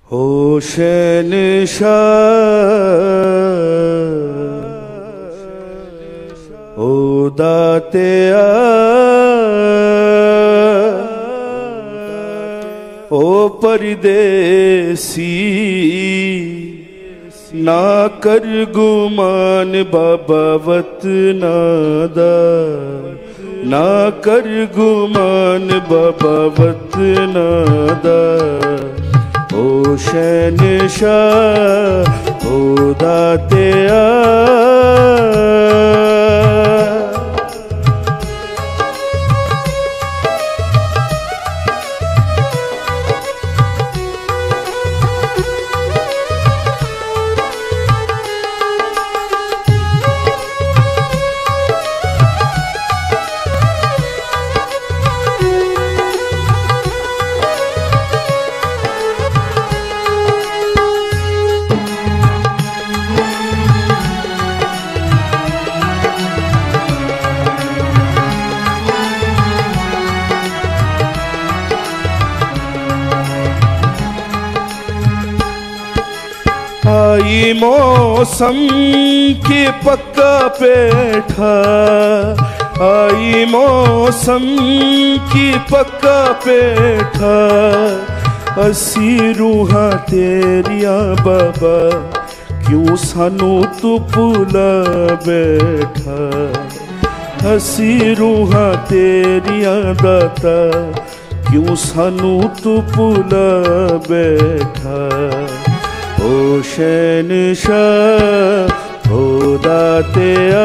हो शहंशाह ओ दातिया ओ परदेसी ना कर गुमान बाबा वतना दा, ना कर गुमान बाबा वतना दा। ओ शहंशाह ओ दातिया आई मौसम की पक्का पेठा, आई मौसम की पक्का पेठा। असी रूहां तेरिया बाबा क्यों सानू तू भुला बैठा। असी रूहां तेरिया दाता क्यों सानू तू भुला बैठा। ओ शहंशाह ओ दातिया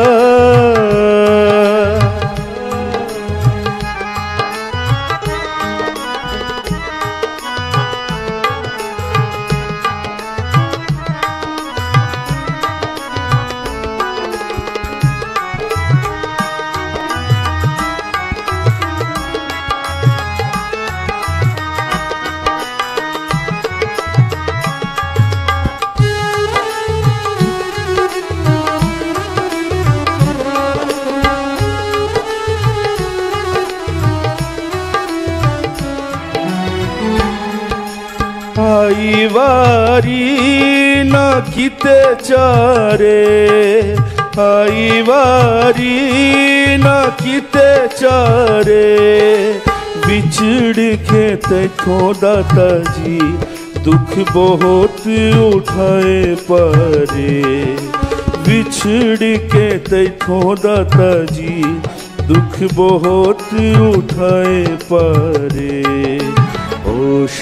आई वारी ना किते चारे, आई वारी ना किते चारे। बिछड़ के तैथों दाता जी दुख बहुत उठाए पारे। बिछड़ के तैथों दाता जी दुख बहुत उठाए पारे। ओ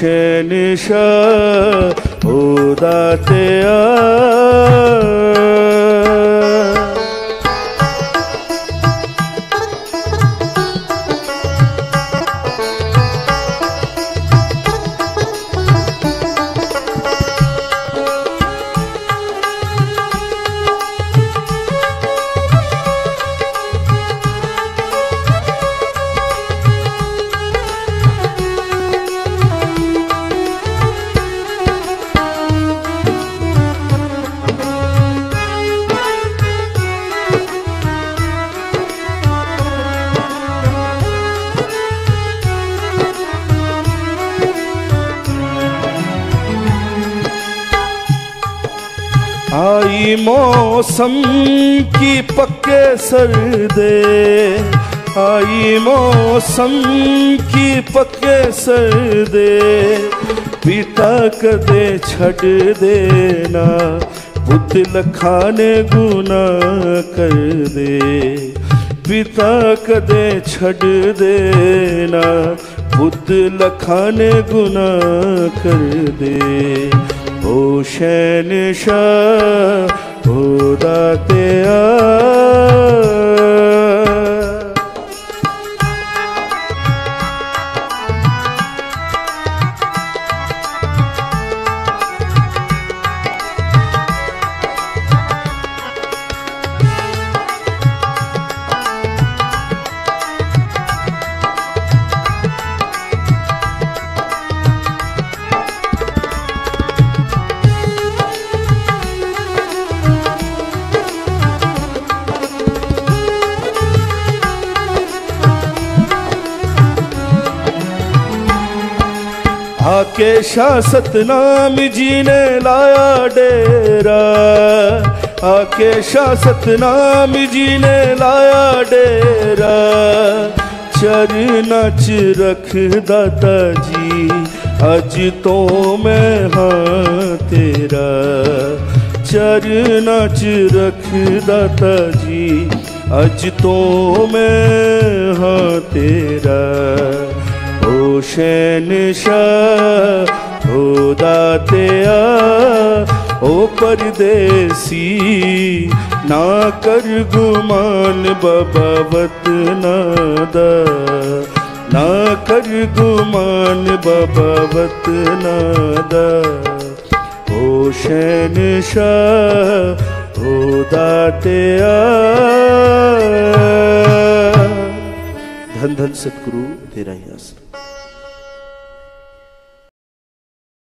शहंशाह ओ दातिया आई मौसम की पक्के सर्दे, आई मौसम की पक्के सर्दे। पिता कदे छड़ देना पुत लखाने गुनाह कर दे। पिता कदे छड़ देना पुत लखाने गुनाह कर दे। ओ शहंशाह ओ दातिया आके शाह सतनाम जी ने लाया डेरा, आके शाह सतनाम जी ने लाया डेरा। चरना च रख दाता जी अज तो मैं हाँ तेरा, चरना च रख दाता जी अज तो मैं हाँ तेरा। ओ शहनशाह ओ दातिया ओ परदेसी, ना कर गुमान बाबा वतना दा, ना कर गुमान बाबा वतना दा। ओ शहनशाह ओ दातिया। धन धन सतगुरु तेरा ही आसरा।